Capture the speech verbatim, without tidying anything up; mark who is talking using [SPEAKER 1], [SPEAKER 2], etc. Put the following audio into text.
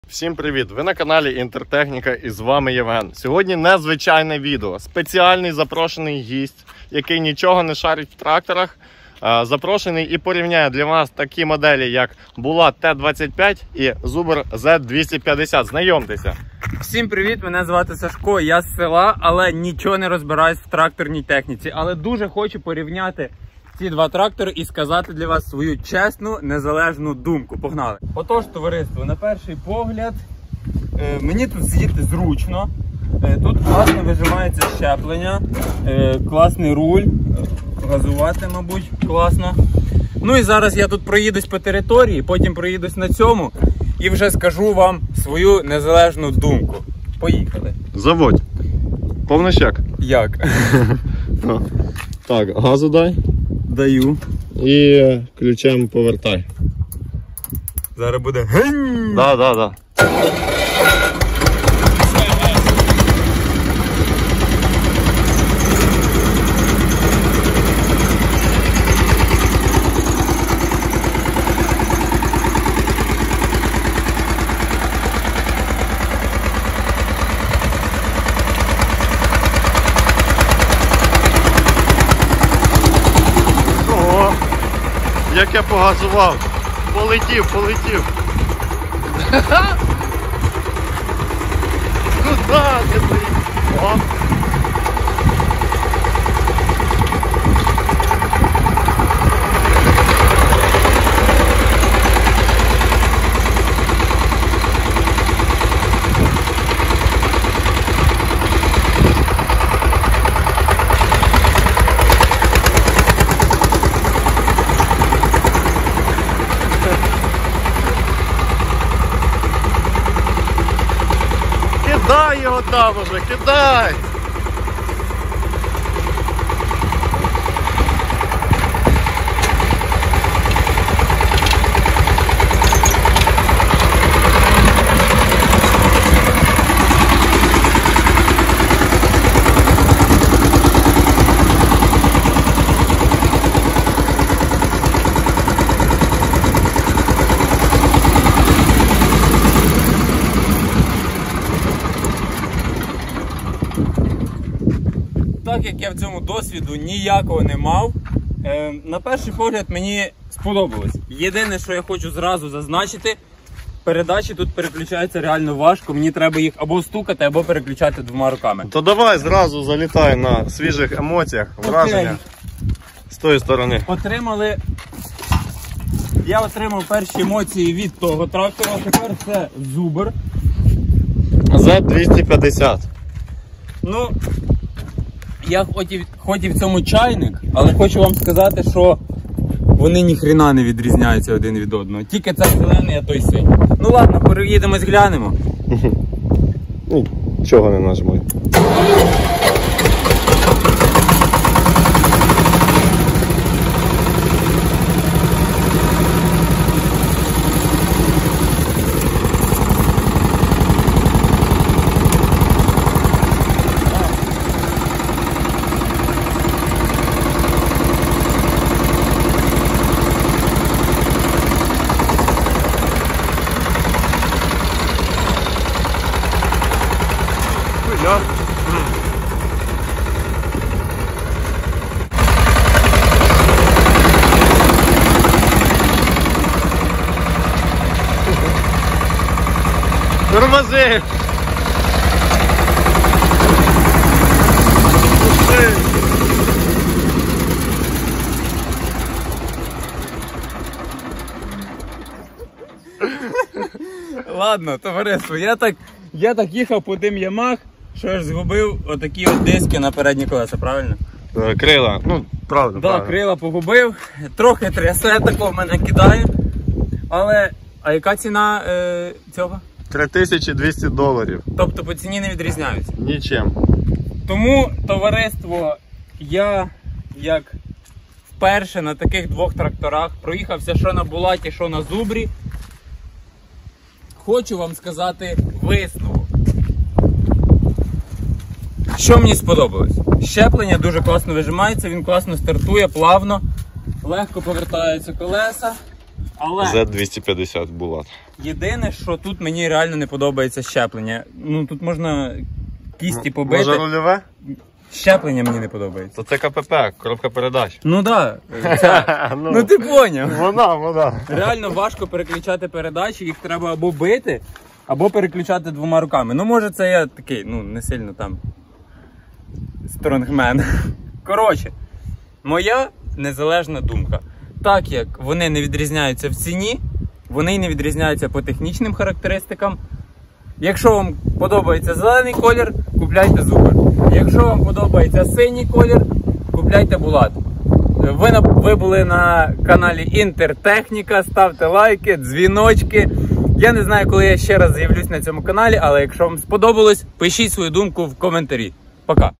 [SPEAKER 1] Всім привіт! Ви на каналі Інтертехніка і з вами Євген. Сьогодні незвичайне відео. Спеціальний запрошений гість, який нічого не шарить в тракторах. Запрошений і порівняє для вас такі моделі, як Булат Т двадцять п'ять і Зубр Зет двісті п'ятдесят. Знайомтеся!
[SPEAKER 2] Всім привіт, мене звати Сашко, я з села, але нічого не розбираюсь в тракторній техніці. Але дуже хочу порівняти ці два трактори і сказати для вас свою чесну, незалежну думку. Погнали! Отож, товариство, на перший погляд, е, мені тут сидіти зручно. Е, тут класно вижимається щеплення, е, класний руль, газувати, мабуть, класно. Ну і зараз я тут проїдусь по території, потім проїдусь на цьому і вже скажу вам свою незалежну думку. Поїхали.
[SPEAKER 1] Заводь. Повнощак.
[SPEAKER 2] Як?
[SPEAKER 1] Так, газу дай.
[SPEAKER 2] Даю.
[SPEAKER 1] І ключем повертай.
[SPEAKER 2] Зараз буде гень!
[SPEAKER 1] Да, да, да. Як я погазував, полетів, полетів. Куда ти поїхав? Кидай його там уже, кидай!
[SPEAKER 2] Так як я в цьому досвіду ніякого не мав, е, на перший погляд мені сподобалось. Єдине, що я хочу зразу зазначити, передачі тут переключаються реально важко, мені треба їх або стукати, або переключати двома руками.
[SPEAKER 1] То давай зразу залітай на свіжих емоціях, враження з тої сторони.
[SPEAKER 2] Отримали, я отримав перші емоції від того трактора, тепер це Зубр
[SPEAKER 1] Зет двісті п'ятдесят.
[SPEAKER 2] Ну, я хоч і, хоч і в цьому чайник, але хочу вам сказати, що вони ніхрена не відрізняються один від одного. Тільки це зелений, а той синій. Ну ладно, переїдемось, глянемо.
[SPEAKER 1] Нічого не нажмай. Я... Тормози!
[SPEAKER 2] Ладно, товариство, я так, я так їхав по тим ямах, що аж згубив отакі от диски на передні колеса, правильно?
[SPEAKER 1] Крила, ну правда.
[SPEAKER 2] Да,
[SPEAKER 1] правда.
[SPEAKER 2] крила погубив, трохи трясе, такого в мене кидає. Але, а яка ціна е, цього?
[SPEAKER 1] три тисячі двісті доларів.
[SPEAKER 2] Тобто по ціні не відрізняються?
[SPEAKER 1] Нічим.
[SPEAKER 2] Тому, товариство, я як вперше на таких двох тракторах проїхався що на Булаті, що на Зубрі. Хочу вам сказати висновок. Що мені сподобалось? Щеплення дуже класно вижимається, він класно стартує, плавно, легко повертаються колеса. Але
[SPEAKER 1] зет двісті п'ятдесят Булат.
[SPEAKER 2] єдине, що тут мені реально не подобається щеплення. Ну тут можна кісті побити.
[SPEAKER 1] Може рульове?
[SPEAKER 2] Щеплення мені не подобається.
[SPEAKER 1] То це КПП, коробка передач.
[SPEAKER 2] Ну так, да,
[SPEAKER 1] ну,
[SPEAKER 2] ну ти поняв.
[SPEAKER 1] Вона, вона.
[SPEAKER 2] Реально важко переключати передачі, їх треба або бити, або переключати двома руками. Ну може це я такий, ну не сильно там стронгмен. Коротше, моя незалежна думка. Так як вони не відрізняються в ціні, вони й не відрізняються по технічним характеристикам. Якщо вам подобається зелений колір, купляйте Зубр. Якщо вам подобається синій колір, купляйте Булат. Ви, ви були на каналі Інтертехніка, ставте лайки, дзвіночки. Я не знаю, коли я ще раз з'явлюсь на цьому каналі, але якщо вам сподобалось, пишіть свою думку в коментарі. Пока!